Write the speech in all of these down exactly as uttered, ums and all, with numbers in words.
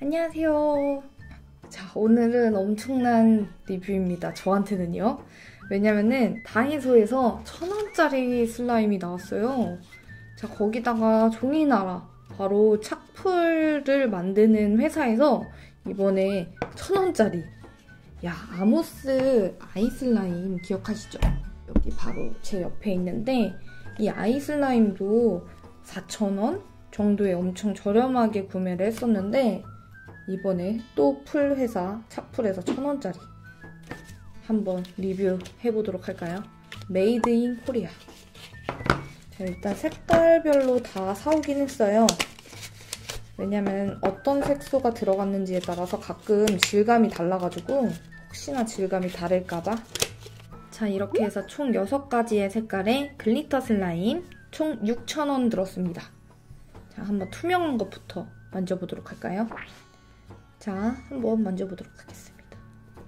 안녕하세요. 자, 오늘은 엄청난 리뷰입니다. 저한테는요. 왜냐면은 다이소에서 천 원짜리 슬라임이 나왔어요. 자, 거기다가 종이나라, 바로 착풀을 만드는 회사에서 이번에 천 원짜리. 야, 아모스 아이슬라임 기억하시죠? 여기 바로 제 옆에 있는데 이 아이슬라임도 사천 원 정도에 엄청 저렴하게 구매를 했었는데 이번에 또 풀회사, 착풀에서 천 원짜리 한번 리뷰해보도록 할까요? 메이드 인 코리아. 자, 일단 색깔별로 다 사오긴 했어요. 왜냐면 어떤 색소가 들어갔는지에 따라서 가끔 질감이 달라가지고 혹시나 질감이 다를까봐. 자, 이렇게 해서 총 여섯 가지의 색깔의 글리터 슬라임 총 육천 원 들었습니다. 자, 한번 투명한 것부터 만져보도록 할까요? 자, 한번 만져보도록 하겠습니다.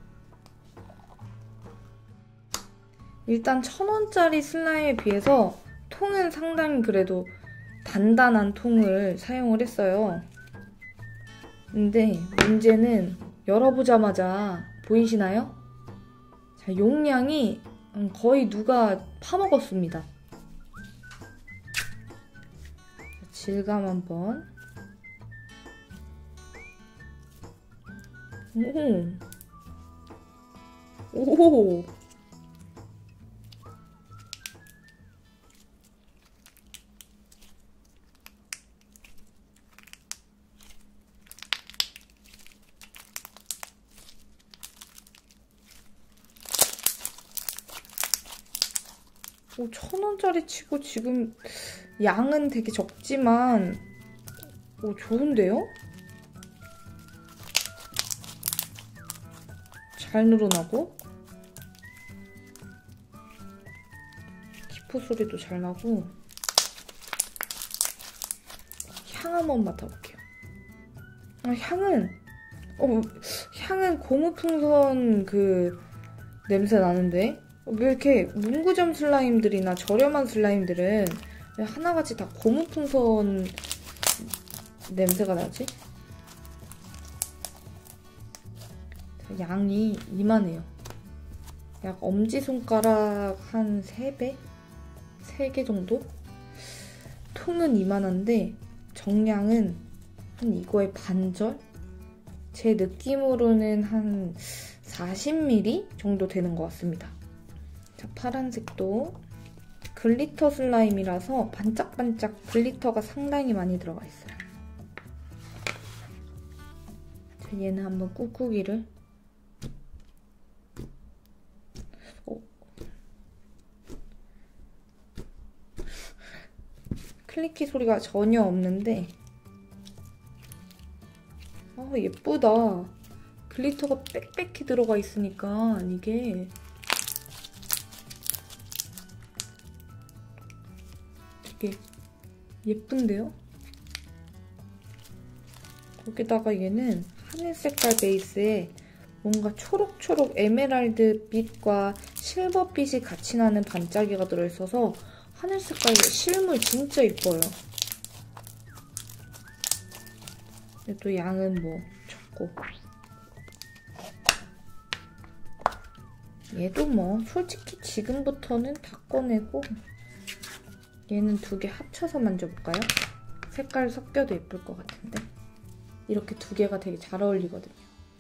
일단 천 원짜리 슬라임에 비해서 통은 상당히 그래도 단단한 통을 사용을 했어요. 근데 문제는 열어보자마자 보이시나요? 자, 용량이 거의 누가 파먹었습니다. 질감 한번. 오! 오! 오, 천 원짜리 치고 지금 양은 되게 적지만 오, 좋은데요? 잘 늘어나고 키프 소리도 잘 나고. 향 한번 맡아볼게요. 아, 향은 어, 향은 고무풍선 그 냄새 나는데 왜 이렇게 문구점 슬라임들이나 저렴한 슬라임들은 왜 하나같이 다 고무풍선 냄새가 나지? 양이 이만해요. 약 엄지손가락 한 세 배? 세 개 정도? 통은 이만한데 정량은 한 이거의 반절? 제 느낌으로는 한 사십 밀리리터 정도 되는 것 같습니다. 자, 파란색도 글리터 슬라임이라서 반짝반짝 글리터가 상당히 많이 들어가 있어요. 자, 얘는 한번 꾹꾹이를. 어. 클리키 소리가 전혀 없는데 아, 예쁘다. 글리터가 빽빽히 들어가 있으니까 이게 되게 예쁜데요? 거기다가 얘는 하늘 색깔 베이스에 뭔가 초록초록 에메랄드 빛과 실버빛이 같이 나는 반짝이가 들어있어서 하늘 색깔 실물 진짜 이뻐요. 근데 또 양은 뭐 적고. 얘도 뭐 솔직히 지금부터는 다 꺼내고 얘는 두 개 합쳐서 만져볼까요? 색깔 섞여도 예쁠 것 같은데 이렇게 두 개가 되게 잘 어울리거든요.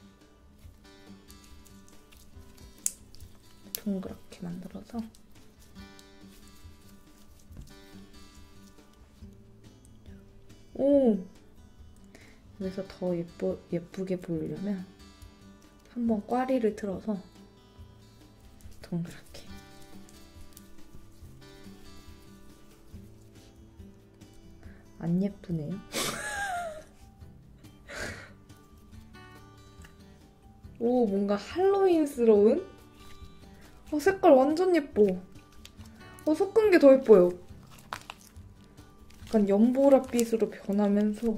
동그랗게 만들어서 오! 그래서 더 예쁘, 예쁘게 보이려면 한번 꽈리를 틀어서 동그랗게. 안 예쁘네요. 오, 뭔가 할로윈스러운? 어, 색깔 완전 예뻐. 어, 섞은 게 더 예뻐요. 약간 연보라빛으로 변하면서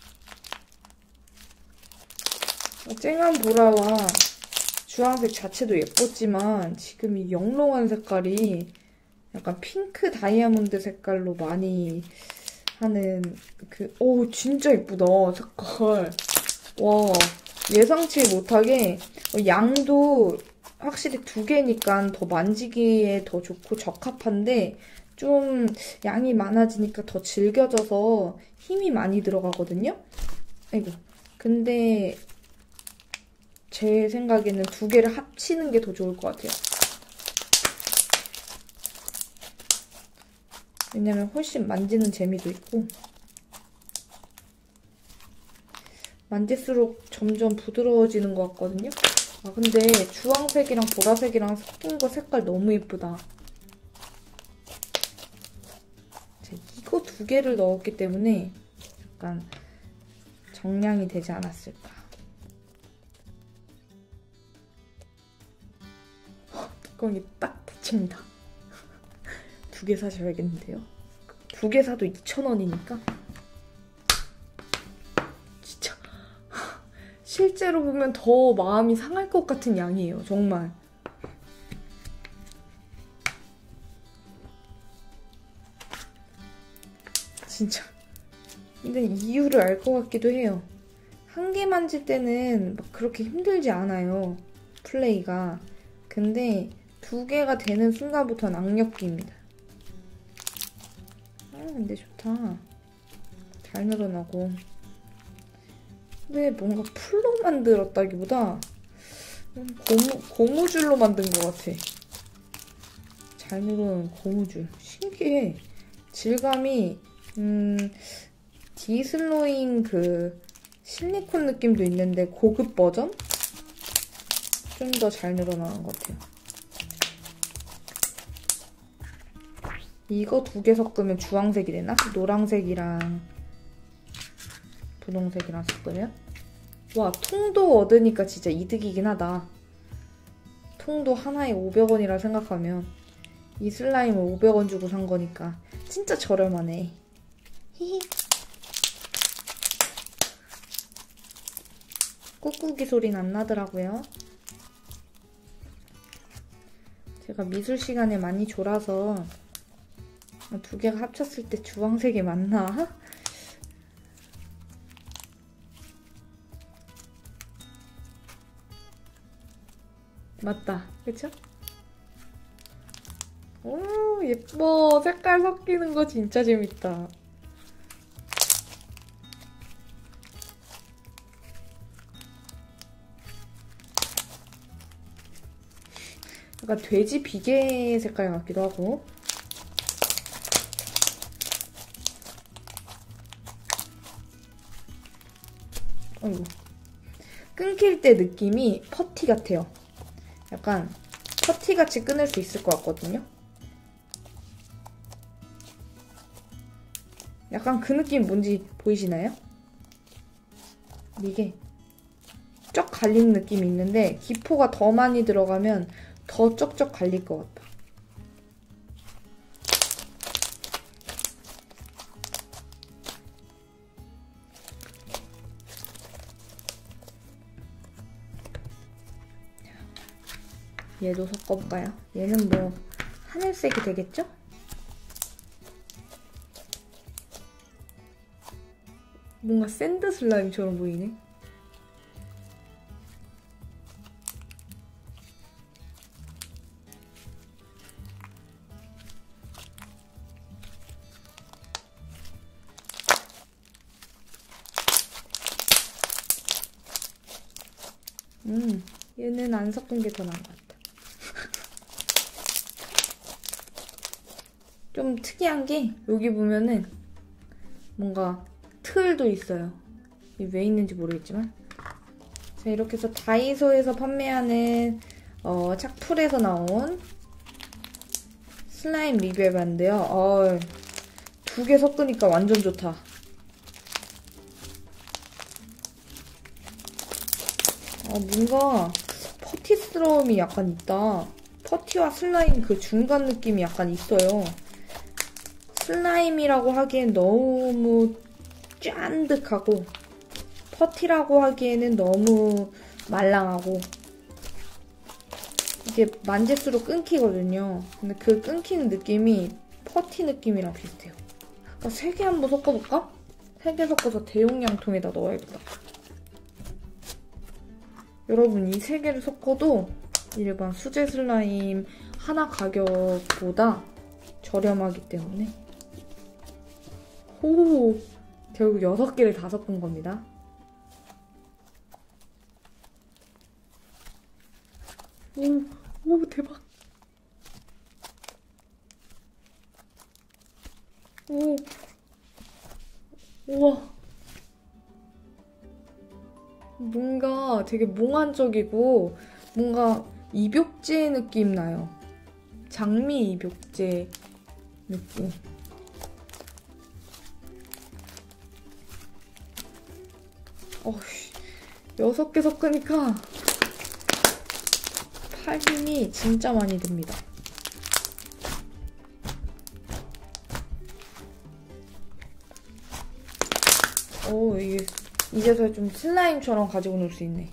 쨍한 보라와 주황색 자체도 예뻤지만 지금 이 영롱한 색깔이 약간 핑크 다이아몬드 색깔로 많이 하는 그, 오, 진짜 예쁘다, 색깔. 와, 예상치 못하게 양도 확실히 두 개니까 더 만지기에 더 좋고 적합한데 좀 양이 많아지니까 더 질겨져서 힘이 많이 들어가거든요? 아이고. 근데 제 생각에는 두 개를 합치는 게 더 좋을 것 같아요. 왜냐면 훨씬 만지는 재미도 있고 만질수록 점점 부드러워지는 것 같거든요? 아 근데 주황색이랑 보라색이랑 섞인 거 색깔 너무 예쁘다. 이거 두 개를 넣었기 때문에 약간 정량이 되지 않았을까. 뚜껑이 딱 닫힙니다. 두 개 사셔야겠는데요. 두 개 사도 이천 원이니까 진짜 실제로 보면 더 마음이 상할 것 같은 양이에요. 정말. 진짜. 근데 이유를 알 것 같기도 해요. 한 개 만질 때는 막 그렇게 힘들지 않아요. 플레이가. 근데 두 개가 되는 순간부터는 악력기입니다. 아 근데 좋다. 잘 늘어나고. 근데 뭔가 풀로 만들었다기보다 고무, 고무줄로 만든 것 같아. 잘 늘어나는 고무줄. 신기해. 질감이 음, 디슬로잉 그 실리콘 느낌도 있는데 고급 버전? 좀 더 잘 늘어나는 것 같아요. 이거 두 개 섞으면 주황색이 되나? 노란색이랑 분홍색이랑 섞으면? 와, 통도 얻으니까 진짜 이득이긴 하다. 통도 하나에 오백 원이라 생각하면 이 슬라임을 오백 원 주고 산 거니까 진짜 저렴하네. 히히. 꾹꾹이 소리는 안 나더라고요. 제가 미술 시간에 많이 졸아서 두 개가 합쳤을 때 주황색이 맞나? 맞다. 그쵸? 오, 예뻐. 색깔 섞이는 거 진짜 재밌다. 약간 돼지 비계 색깔 같기도 하고. 어이구. 끊길 때 느낌이 퍼티 같아요. 약간 퍼티같이 끊을 수 있을 것 같거든요. 약간 그 느낌 뭔지 보이시나요? 이게 쩍 갈리는 느낌이 있는데 기포가 더 많이 들어가면 더 쩍쩍 갈릴 것 같아. 얘도 섞어볼까요? 얘는 뭐 하늘색이 되겠죠? 뭔가 샌드 슬라임처럼 보이네. 음, 얘는 안 섞은 게 더 나은 것 같아. 좀 특이한 게 여기 보면은 뭔가 틀도 있어요. 이게 왜 있는지 모르겠지만. 자, 이렇게 해서 다이소에서 판매하는 어, 착풀에서 나온 슬라임 리뷰해봤는데요. 어, 두 개 섞으니까 완전 좋다. 어, 뭔가 퍼티스러움이 약간 있다. 퍼티와 슬라임 그 중간 느낌이 약간 있어요. 슬라임이라고 하기엔 너무 짠득하고 퍼티라고 하기에는 너무 말랑하고 이게 만질수록 끊기거든요. 근데 그 끊기는 느낌이 퍼티 느낌이랑 비슷해요. 그러니까 세 개 한번 섞어볼까? 세 개 섞어서 대용량 통에다 넣어야겠다. 여러분 이 세 개를 섞어도 일반 수제 슬라임 하나 가격보다 저렴하기 때문에 오, 결국 여섯 개를 다 섞은 겁니다. 오, 오 대박. 오, 우와. 뭔가 되게 몽환적이고 뭔가 입욕제 느낌 나요. 장미 입욕제 느낌. 어휴, 여섯 개 섞으니까 팔 힘이 진짜 많이 듭니다. 오, 이게 이제서야 좀 슬라임처럼 가지고 놀 수 있네.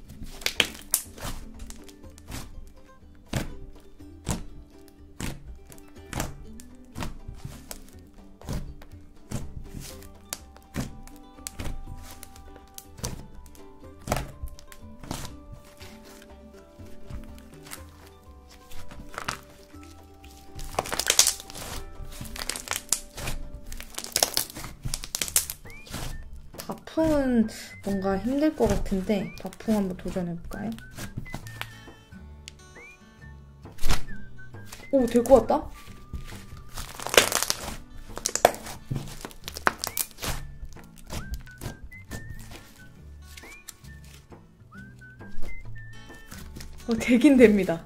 바풍은 뭔가 힘들 것 같은데 바풍 한번 도전해볼까요? 오, 될 것 같다? 어, 되긴 됩니다.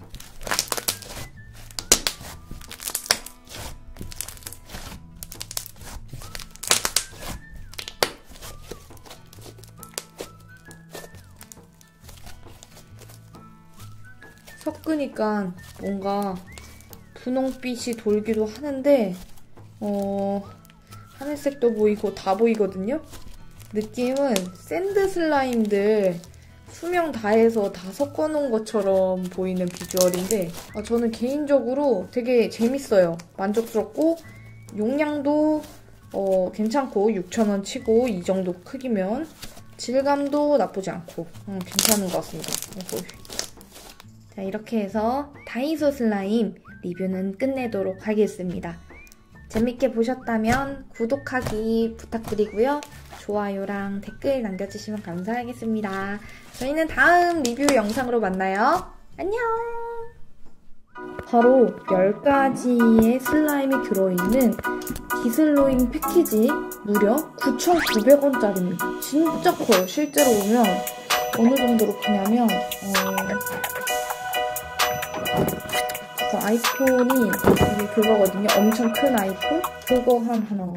섞으니까 뭔가 분홍빛이 돌기도 하는데 어, 하늘색도 보이고 다 보이거든요? 느낌은 샌드 슬라임들 수명 다해서 다 섞어놓은 것처럼 보이는 비주얼인데 아, 저는 개인적으로 되게 재밌어요. 만족스럽고 용량도 어, 괜찮고 육천 원 치고 이 정도 크기면 질감도 나쁘지 않고 음, 괜찮은 것 같습니다. 어허. 자, 이렇게 해서 다이소 슬라임 리뷰는 끝내도록 하겠습니다. 재밌게 보셨다면 구독하기 부탁드리고요. 좋아요랑 댓글 남겨주시면 감사하겠습니다. 저희는 다음 리뷰 영상으로 만나요. 안녕! 바로 열 가지의 슬라임이 들어있는 기슬로임 패키지 무려 구천구백 원짜리입니다. 진짜 커요. 실제로 보면 어느 정도로 크냐면 어... 아이폰이 이게 그거거든요. 엄청 큰 아이폰? 그거 한 하나.